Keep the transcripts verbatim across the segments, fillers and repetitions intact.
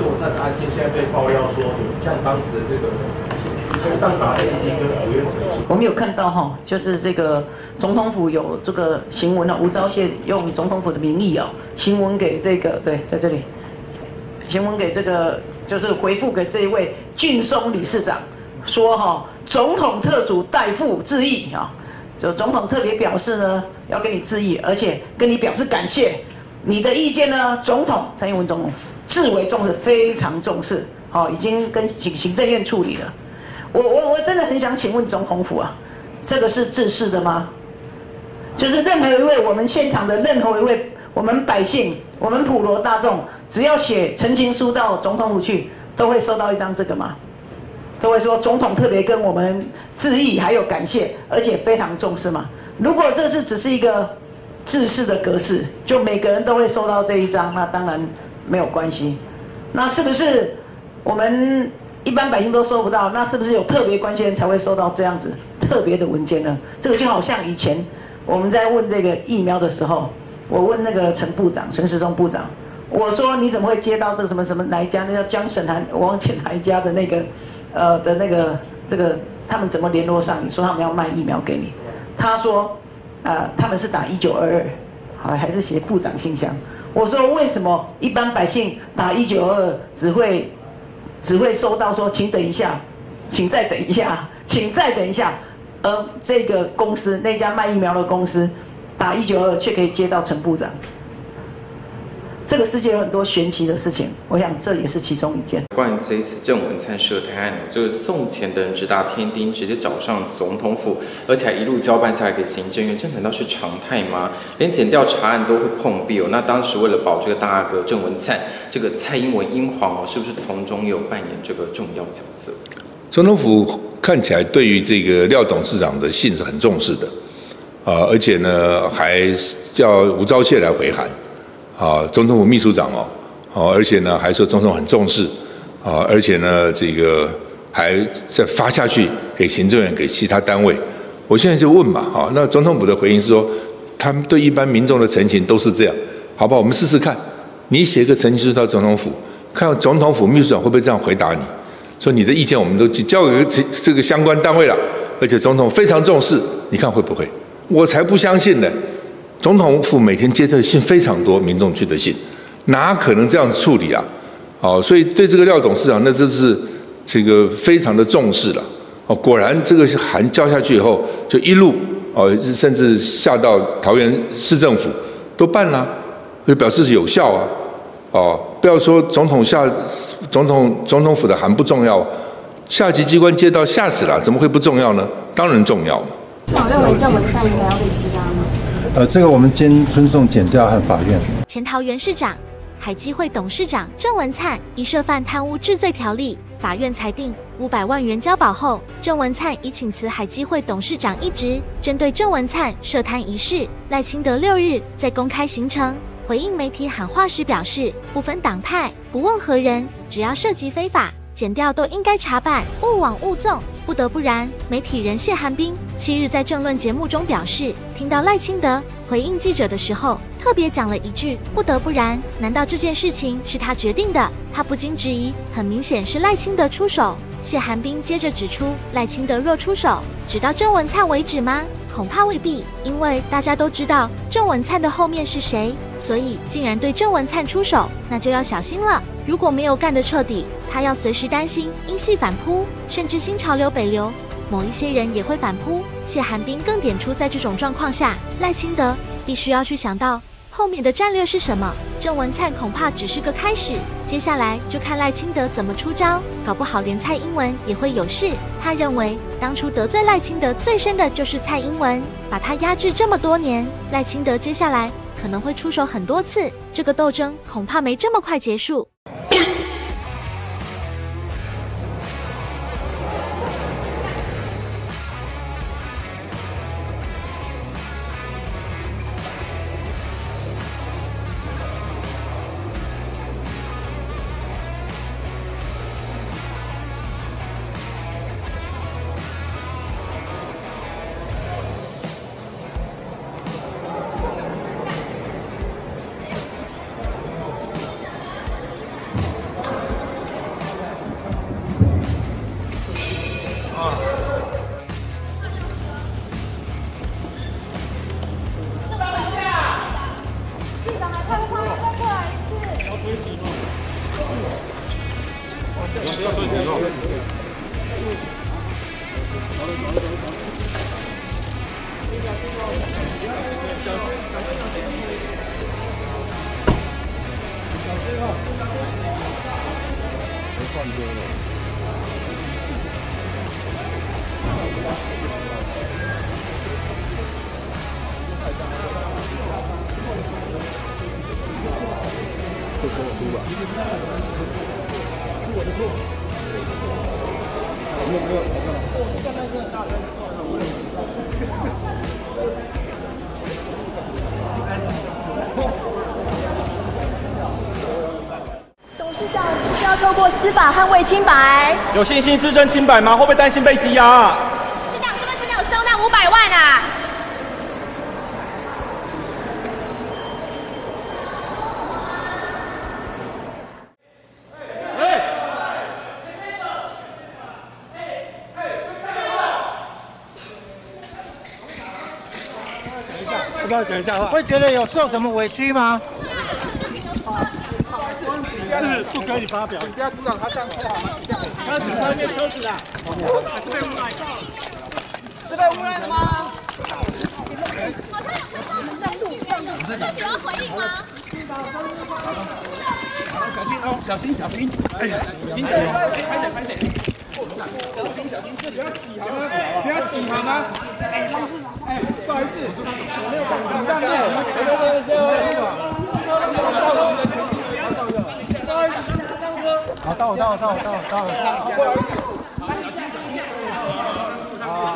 郑文灿的案件现在被爆料说，像当时的这个向上打 A D 跟府院澄清。 我们有看到哈，就是这个总统府有这个行文啊，吴钊燮用总统府的名义啊，行文给这个对，在这里，行文给这个就是回复给这一位俊松理事长，说哈，总统特组代复致意啊，就总统特别表示呢，要跟你致意，而且跟你表示感谢。你的意见呢？总统蔡英文总统至为重视，非常重视，好、哦，已经跟行行政院处理了。我我我真的很想请问总统府啊，这个是制式的吗？就是任何一位我们现场的任何一位我们百姓，我们普罗大众，只要写陈情书到总统府去，都会收到一张这个吗？都会说总统特别跟我们致意，还有感谢，而且非常重视嘛。如果这是只是一个制式的格式，就每个人都会收到这一张，那当然没有关系。那是不是我们一般百姓都收不到？那是不是有特别关系人才会收到这样子特别的文件呢？这个就好像以前我们在问这个疫苗的时候，我问那个陈部长、陈时中部长，我说你怎么会接到这个什么什么哪一家？那叫江省还我忘记哪一家的那个呃的那个这个他们怎么联络上你？说他们要卖疫苗给你，他说。呃，他们是打一九二二，好还是写部长信箱？我说为什么一般百姓打一九二二只会只会收到说，请等一下，请再等一下，请再等一下，而这个公司那家卖疫苗的公司打一九二二却可以接到陈部长。这个世界有很多玄奇的事情，我想这也是其中一件。 关于这一次郑文灿涉贪案，就是送钱的人直达天丁，直接找上总统府，而且还一路交办下来给行政院，这难道是常态吗？连检调查案都会碰壁哦。那当时为了保这个大阿哥郑文灿，这个蔡英文英皇哦，是不是从中有扮演这个重要角色？ 总统府看起来对于这个廖董事长的信是很重视的，呃，而且呢还叫吴钊燮来回函。啊，总统府秘书长哦，哦，而且呢，还说总统很重视，啊，而且呢，这个还再发下去给行政院、给其他单位。我现在就问嘛，啊，那总统府的回应是说，他们对一般民众的陈情都是这样，好不好？我们试试看，你写个陈情书到总统府，看总统府秘书长会不会这样回答你，说你的意见我们都交给这个相关单位了，而且总统非常重视，你看会不会？我才不相信呢。总统府每天接的信非常多，民众去的信，哪可能这样处理啊？哦，所以对这个廖董事长，那真是这个非常的重视了。哦，果然这个函交下去以后，就一路哦，甚至下到桃园市政府都办了，就表示是有效啊。哦，不要说总统下总统总统府的函不重要，下级机关接到吓死了，怎么会不重要呢？当然重要嘛。 市长认为郑文灿应该要被羁押吗？ 呃，这个我们先尊重检调和法院。 前桃园市长、海基会董事长郑文灿因涉犯贪污治罪条例，法院裁定五百万元交保后，郑文灿已请辞海基会董事长一职。针对郑文灿涉贪一事，赖清德六日在公开行程回应媒体喊话时表示，不分党派，不问何人，只要涉及非法，检调都应该查办，勿枉勿纵。不得不然，媒体人谢寒冰七日在政论节目中表示，听到赖清德回应记者的时候，特别讲了一句“不得不然”，难道这件事情是他决定的？他不禁质疑，很明显是赖清德出手。谢寒冰接着指出，赖清德若出手，只到郑文灿为止吗？恐怕未必，因为大家都知道郑文灿的后面是谁，所以竟然对郑文灿出手，那就要小心了。如果没有干得彻底，他要随时担心英系反扑，甚至新潮流北流，某一些人也会反扑。谢寒冰更点出，在这种状况下，赖清德必须要去想到后面的战略是什么。郑文灿恐怕只是个开始，接下来就看赖清德怎么出招，搞不好连蔡英文也会有事。他认为，当初得罪赖清德最深的就是蔡英文，把他压制这么多年，赖清德接下来可能会出手很多次，这个斗争恐怕没这么快结束。 董事长必须要透过司法捍卫清白。 有信心自证清白吗？会不会担心被羁押啊？ 市长是不是真的有收那五百万啊？ 要不要讲一下话？会觉得有受什么委屈吗？ 是不可以发表。你不要阻挡他上车好吗？车子上面车子啊，是被污染的，是被污染的吗？ 自己要回应吗？ 小心哦，小心小心！哎呀，小心小心！拍谁拍谁！小心小心，这里不要挤好吗？不要挤好吗？哎，方市长，哎，不好意思，我没有赶紧站内，对对对对。 好，到我到我到我到我到我。不好意思。好。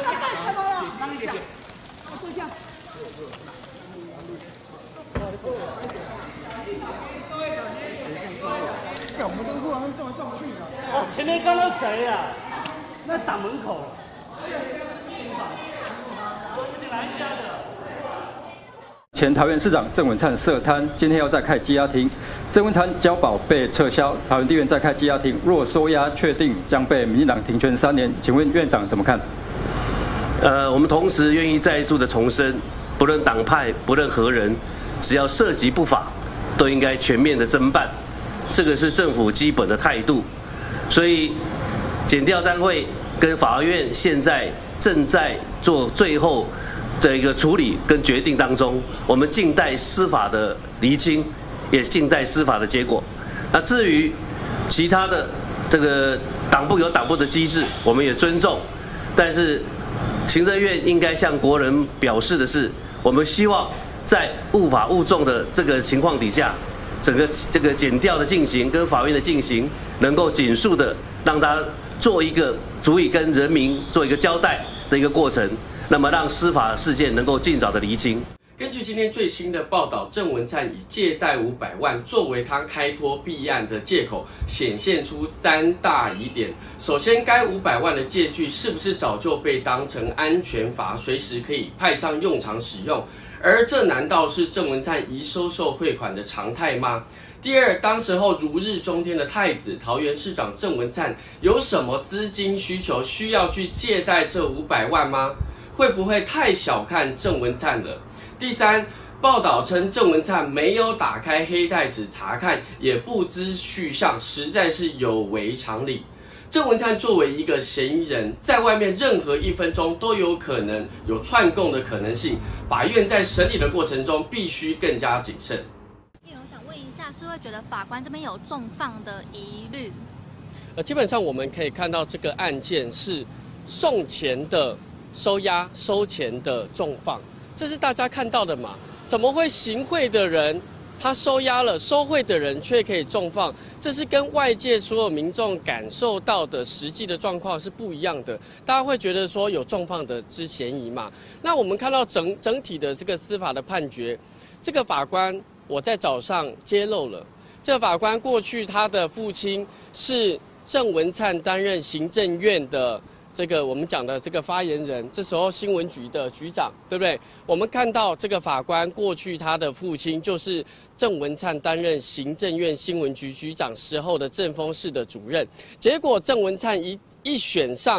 我们跟护航撞来撞去的。 哦，前面刚刚谁呀？那挡门口。 前桃园市长郑文灿涉贪，今天要再开羁押庭。郑文灿交保被撤销，桃园地院再开羁押庭，若收押确定将被民进党停权三年。请问院长怎么看？ 呃，我们同时愿意再度的重申，不论党派，不论何人，只要涉及不法，都应该全面的侦办，这个是政府基本的态度。所以，检调单位跟法院现在正在做最后的一个处理跟决定当中，我们静待司法的厘清，也静待司法的结果。那至于其他的这个党部有党部的机制，我们也尊重，但是行政院应该向国人表示的是，我们希望在误法误重的这个情况底下，整个这个检调的进行跟法院的进行，能够紧速的让它做一个足以跟人民做一个交代的一个过程，那么让司法事件能够尽早的厘清。 根据今天最新的报道，郑文灿以借贷五百万作为他开脱弊案的借口，显现出三大疑点。首先，该五百万的借据是不是早就被当成安全阀，随时可以派上用场使用？而这难道是郑文灿移收受汇款的常态吗？第二，当时候如日中天的太子桃园市长郑文灿有什么资金需求，需要去借贷这五百万吗？会不会太小看郑文灿了？第三，报道称郑文灿没有打开黑袋子查看，也不知去向，实在是有违常理。郑文灿作为一个嫌疑人，在外面任何一分钟都有可能有串供的可能性，法院在审理的过程中必须更加谨慎。 我想问一下，是会觉得法官这边有重放的疑虑？ 呃，基本上我们可以看到这个案件是送钱的收押、收钱的重放。这是大家看到的嘛？怎么会行贿的人他收押了，收贿的人却可以重放？这是跟外界所有民众感受到的实际的状况是不一样的。大家会觉得说有重放的之嫌疑嘛？那我们看到整整体的这个司法的判决，这个法官我在早上揭露了，这个法官过去他的父亲是郑文灿担任行政院的。这个我们讲的这个发言人，这时候新闻局的局长，对不对？我们看到这个法官过去他的父亲就是郑文灿担任行政院新闻局局长时候的政风室的主任，结果郑文灿一一选上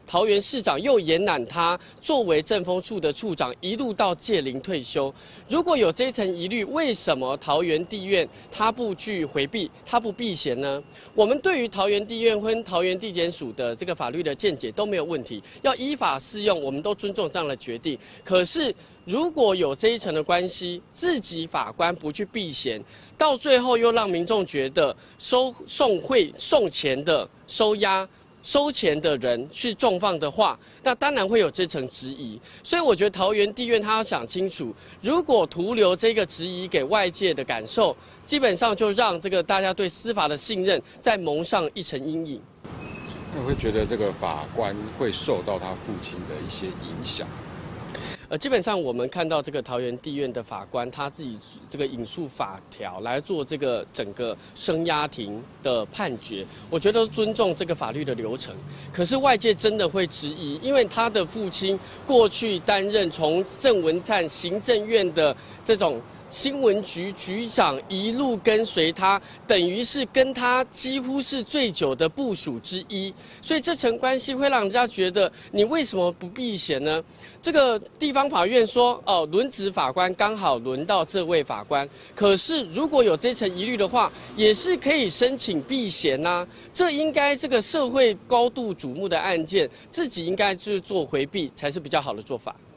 桃园市长又延揽他作为政风处的处长，一路到届龄退休。如果有这一层疑虑，为什么桃园地院他不去回避，他不避嫌呢？我们对于桃园地院跟桃园地检署的这个法律的见解都没有问题，要依法适用，我们都尊重这样的决定。可是如果有这一层的关系，自己法官不去避嫌，到最后又让民众觉得收送贿、送钱的、收押。收钱的人去重放的话，那当然会有这层质疑。所以我觉得桃园地院他要想清楚，如果徒留这个质疑给外界的感受，基本上就让这个大家对司法的信任再蒙上一层阴影。 那我会觉得这个法官会受到他父亲的一些影响。 呃，基本上我们看到这个桃园地院的法官他自己这个引述法条来做这个整个声押庭的判决，我觉得尊重这个法律的流程。可是外界真的会质疑，因为他的父亲过去担任从郑文灿行政院的这种新闻局局长一路跟随他，等于是跟他几乎是最久的部属之一，所以这层关系会让人家觉得你为什么不避嫌呢？这个地方法院说，哦，轮值法官刚好轮到这位法官，可是如果有这层疑虑的话，也是可以申请避嫌呐、啊。这应该这个社会高度瞩目的案件，自己应该去做回避才是比较好的做法。